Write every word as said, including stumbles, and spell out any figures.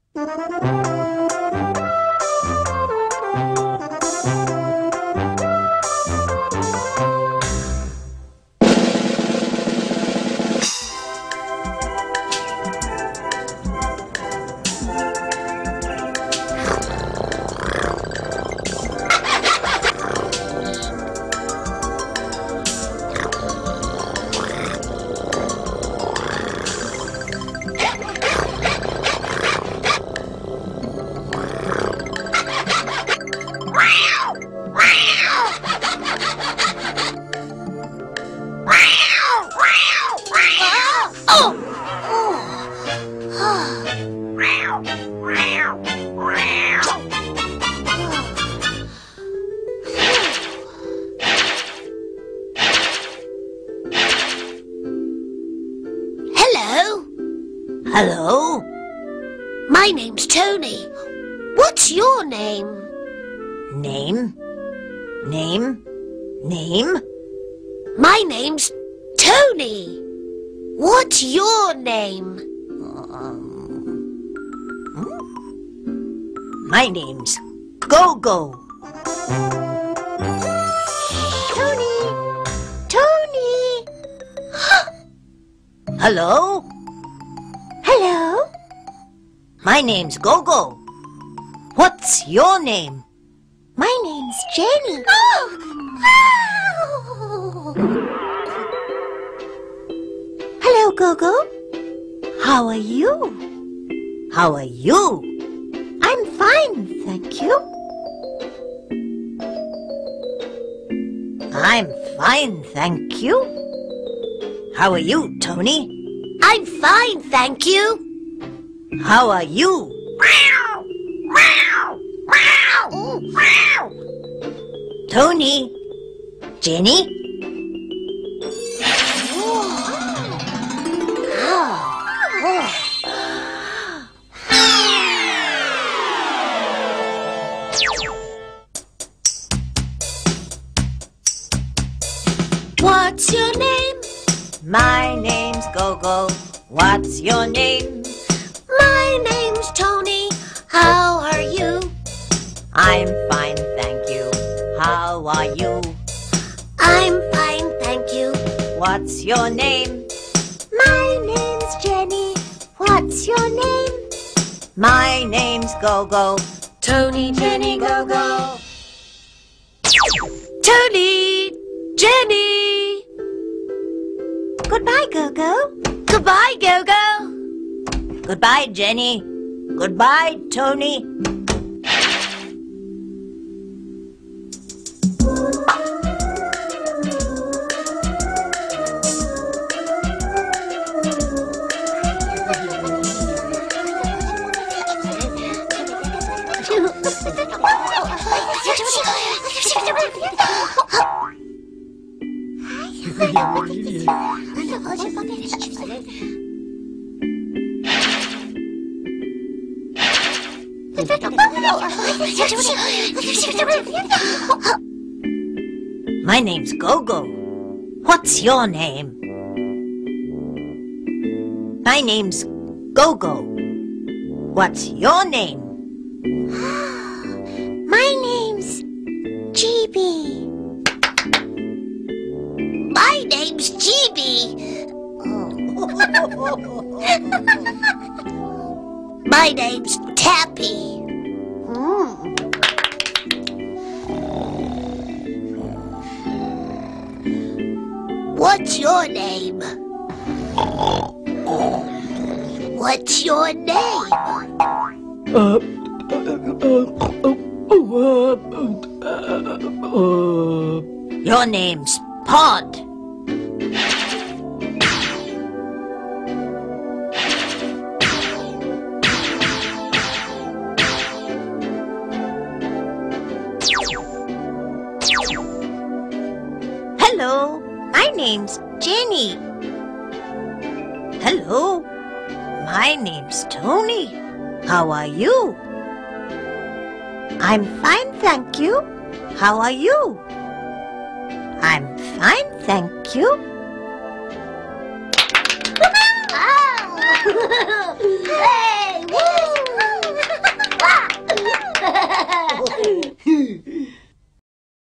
Hello? My name's Tony. What's your name? Name? Name? Name? My name's Tony. What's your name? Um, hmm? My name's Gogo. Tony! Tony! Hello? Hello? My name's Gogo. What's your name? My name's Jenny. Hello, Gogo. How are you? How are you? I'm fine, thank you. I'm fine, thank you. How are you, Tony? I'm fine, thank you. How are you? Tony? Jenny? What's your name? My name's Gogo. What's your name? My name's Tony. How are you? I'm fine, thank you. How are you? I'm fine, thank you. What's your name? My name's Jenny. What's your name? My name's Gogo. Tony, Jenny, Gogo. Tony, Jenny. Goodbye, Gogo. Goodbye, Gogo. Goodbye, Jenny. Goodbye, Tony. My name's Gogo. What's your name? My name's Gogo. What's your name? My name's G B. My name's G B. My name's Tappy. Mm. What's your name? What's your name? Uh, uh, Your name's Pod. Hello, my name's Jenny. Hello, my name's Tony. How are you? I'm fine, thank you. How are you? I'm fine, thank you. Hey, woo!